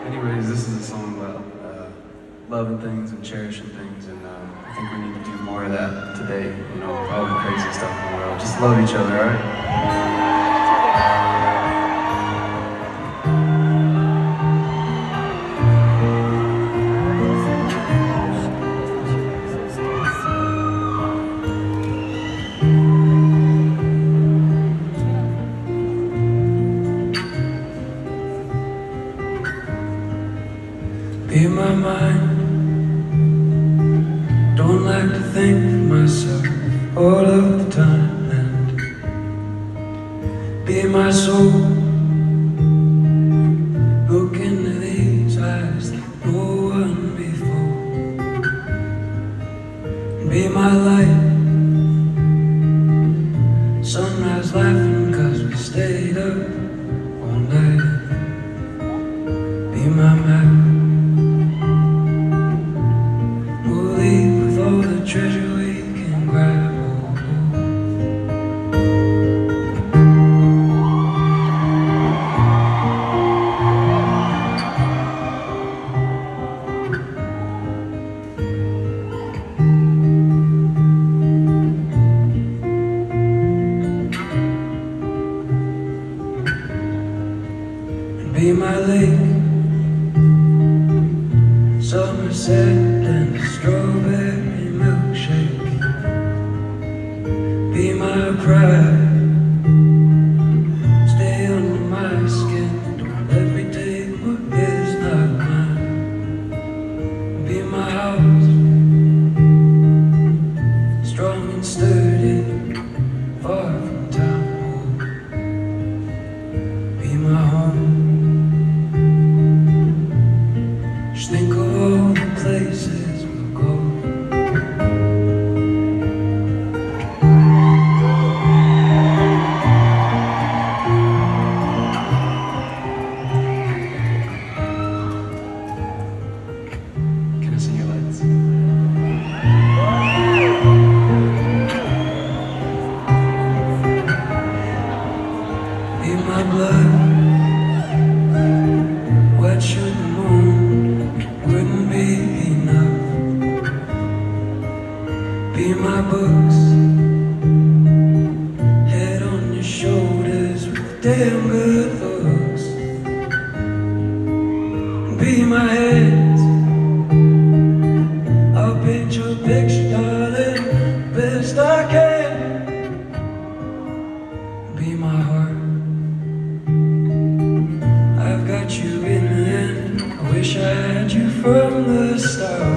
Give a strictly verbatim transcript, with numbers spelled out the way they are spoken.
Anyways, this is a song about uh, loving things and cherishing things, and uh, I think we need to do more of that today, you know, with all the crazy stuff in the world. Just love each other, alright? Be my mind, don't like to think of myself all of the time, and be my soul, look into these eyes like no one before, and be my light, sunrise laughing cause we stayed up all night, be my map, with all the treasure we can grab. And be my lake, Somerset and strawberry milkshake. Be my pride, stay under my skin, don't let me take what is not mine. Be my house, strong and sturdy, far from town. Be my home, just think of all the places we'll go. Can I see your lights? Be my blood, what should the moon wouldn't be enough. Be my books, head on your shoulders with damn good looks. Be my hands, I'll paint your picture, darling, best I can. Be my heart, I've got you in the end. I wish I had you from the start.